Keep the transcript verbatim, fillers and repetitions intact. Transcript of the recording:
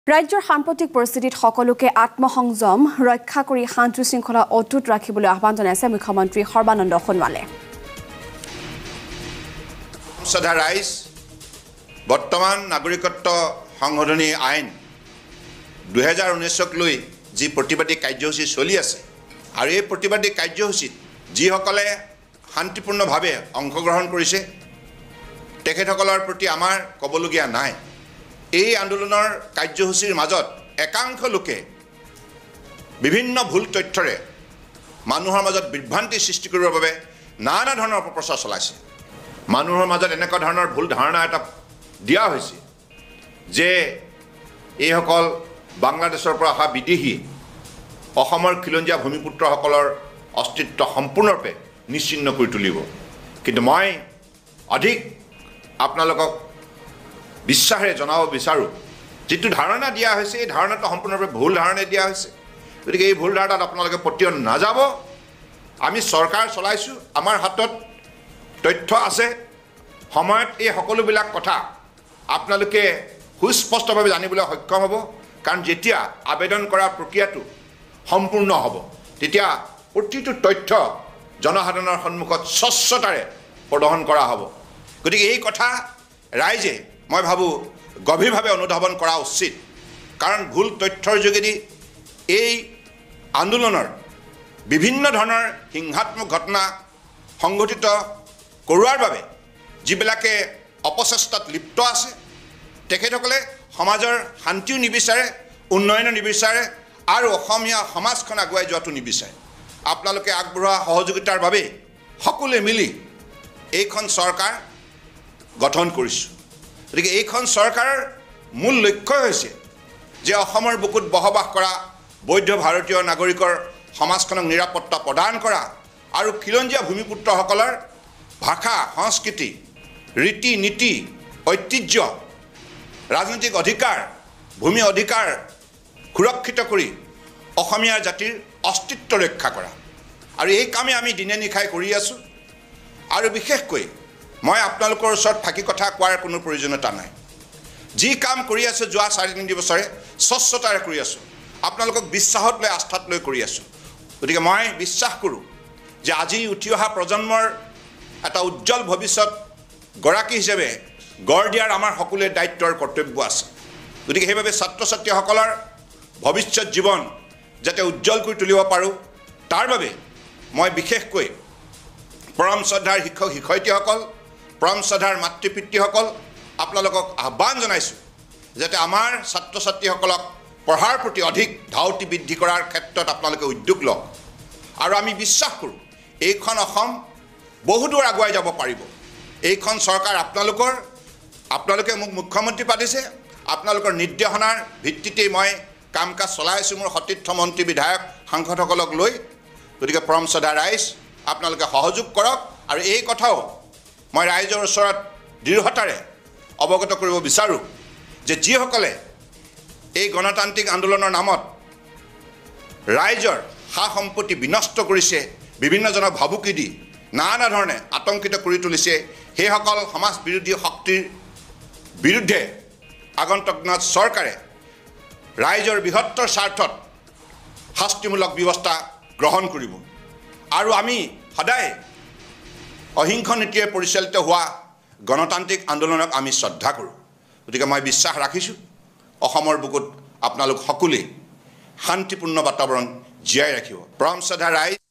ৰাজ্যৰ সাম্প্ৰতিক পৰিস্থিতিত সকলোকে আত্মসংযম ৰক্ষা কৰি শান্তি শৃংখলা অটুট ৰাখিবলৈ আহ্বান জনাইছে মুখ্যমন্ত্ৰী সৰ্বানন্দ সোণোৱালে। সদা ৰাইজ বৰ্তমান নাগৰিকত্ব সংশোধনী আইন দুই হাজাৰ ঊনৈছক লৈ যি প্ৰতিবাদী কাৰ্যসূচী চলি আছে আৰু এই প্ৰতিবাদী কাৰ্যসূচীত যিসকলে শান্তিপূৰ্ণভাৱে অংশগ্ৰহণ কৰিছে তেখেতসকলৰ প্ৰতি আমাৰ ক'বলগীয়া নাই। এই আন্দোলনৰ কাৰ্যসূচীৰ মাজত একাংশ লোকে বিভিন্ন ভুল তথ্যৰে মানুহৰ মাজত বিভ্ৰান্তি সৃষ্টি কৰিবৰ বাবে নানা ধৰণৰ অপপ্ৰচাৰ চলাইছে। মানুহৰ মাজত এনেকুৱা ধৰণৰ ভুল ধাৰণা এটা দিয়া হৈছে যে এইসকল বাংলাদেশৰ পৰা অহা বিদেশী অসমৰ খিলঞ্জীয়া ভূমিপুত্ৰসকলৰ অস্তিত্ব সম্পূৰ্ণৰূপে নিশ্চিন্ন কৰি তুলিব। কিন্তু মই অধিক আপোনালোকক বিশ্বাসেৰে জনাব বিচাৰোঁ, যিটো ধাৰণা দিয়া হৈছে এই ধাৰণাটো সম্পূৰ্ণৰূপে ভুল ধাৰণা দিয়া হৈছে। গতিকে এই ভুল ধাৰণাত আপোনালোকে পতিয়ন নাযাব। আমি চৰকাৰ চলাইছোঁ, আমাৰ হাতত তথ্য আছে, সময়ত এই সকলোবিলাক কথা আপোনালোকে সুস্পষ্টভাৱে জানিবলৈ সক্ষম হ'ব। কাৰণ যেতিয়া আবেদন কৰা প্ৰক্ৰিয়াটো সম্পূৰ্ণ হ'ব তেতিয়া প্ৰতিটো তথ্য জনসাধাৰণৰ সন্মুখত স্বচ্ছতাৰে প্ৰদৰ্শন কৰা হ'ব। গতিকে এই কথা ৰাইজে মই ভাবোঁ গভীৰভাৱে অনুধাৱন কৰা উচিত। কাৰণ ভুল তথ্যৰ যোগেদি এই আন্দোলনৰ বিভিন্ন ধৰণৰ হিংসাত্মক ঘটনা সংঘটিত কৰোৱাৰ বাবে যিবিলাকে অপচেষ্টাত লিপ্ত আছে তেখেতসকলে সমাজৰ শান্তিও নিবিচাৰে, উন্নয়নো নিবিচাৰে আৰু অসমীয়া সমাজখন আগুৱাই যোৱাটো নিবিচাৰে। আপোনালোকে আগবঢ়োৱা সহযোগিতাৰ বাবে সকলোৱে মিলি এইখন চৰকাৰ গঠন কৰিছোঁ। গতিকে এইখন চৰকাৰৰ মূল লক্ষ্যই হৈছে যে অসমৰ বুকুত বসবাস কৰা বৈধ ভাৰতীয় নাগৰিকৰ সমাজখনক নিৰাপত্তা প্ৰদান কৰা আৰু খিলঞ্জীয়া ভূমিপুত্ৰসকলৰ ভাষা, সংস্কৃতি, ৰীতি নীতি, ঐতিহ্য, ৰাজনৈতিক অধিকাৰ, ভূমি অধিকাৰ সুৰক্ষিত কৰি অসমীয়া জাতিৰ অস্তিত্ব ৰক্ষা কৰা। আৰু এই কামে আমি দিনে নিশাই কৰি আছোঁ। আৰু বিশেষকৈ মই আপোনালোকৰ ওচৰত থাকি কথা কোৱাৰ কোনো প্ৰয়োজনীয়তা নাই। যি কাম কৰি আছোঁ যোৱা চাৰি তিনি বছৰে স্বচ্ছতাৰে কৰি আছোঁ, আপোনালোকক বিশ্বাসত লৈ আস্থাত লৈ কৰি আছোঁ। গতিকে মই বিশ্বাস কৰোঁ যে আজি উঠি অহা প্ৰজন্মৰ এটা উজ্জ্বল ভৱিষ্যত গৰাকী হিচাপে গঢ় দিয়াৰ আমাৰ সকলোৰে দায়িত্ব আৰু কৰ্তব্য আছে। গতিকে সেইবাবে ছাত্ৰ ছাত্ৰীসকলৰ ভৱিষ্যত জীৱন যাতে উজ্জ্বল কৰি তুলিব পাৰোঁ তাৰ বাবে মই বিশেষকৈ পৰম শ্ৰদ্ধাৰ শিক্ষক শিক্ষয়িত্ৰীসকল, পৰম শ্ৰদ্ধাৰ মাতৃ পিতৃসকল আপোনালোকক আহ্বান জনাইছোঁ যাতে আমাৰ ছাত্ৰ ছাত্ৰীসকলক পঢ়াৰ প্ৰতি অধিক ধাউতি বৃদ্ধি কৰাৰ ক্ষেত্ৰত আপোনালোকে উদ্যোগ লওক। আৰু আমি বিশ্বাস কৰোঁ এইখন অসম বহুদূৰ আগুৱাই যাব পাৰিব। এইখন চৰকাৰ আপোনালোকৰ, আপোনালোকে মোক মুখ্যমন্ত্ৰী পাতিছে, আপোনালোকৰ নিৰ্দেশনাৰ ভিত্তিতেই মই কাম কাজ চলাই আছোঁ মোৰ সতীৰ্থ মন্ত্ৰী বিধায়ক সাংসদসকলক লৈ। গতিকে পৰম শ্ৰদ্ধা ৰাইজ আপোনালোকে সহযোগ কৰক। আৰু এই কথাও মই ৰাইজৰ ওচৰত দৃঢ়তাৰে অৱগত কৰিব বিচাৰোঁ যে যিসকলে এই গণতান্ত্ৰিক আন্দোলনৰ নামত ৰাইজৰ সা সম্পত্তি বিনষ্ট কৰিছে, বিভিন্নজনক ভাবুকি দি নানা ধৰণে আতংকিত কৰি তুলিছে, সেইসকল সমাজ বিৰোধী শক্তিৰ বিৰুদ্ধে আগন্তুক দিনত চৰকাৰে ৰাইজৰ বৃহত্তৰ স্বাৰ্থত শাস্তিমূলক ব্যৱস্থা গ্ৰহণ কৰিব। আৰু আমি সদায় অহিংস নীতিৰে পৰিচালিত হোৱা গণতান্ত্ৰিক আন্দোলনক আমি শ্ৰদ্ধা কৰোঁ। গতিকে মই বিশ্বাস ৰাখিছোঁ অসমৰ বুকুত আপোনালোক সকলোৱে শান্তিপূৰ্ণ বাতাৱৰণ জীয়াই ৰাখিব। পৰম শ্ৰদ্ধা ৰাইজ।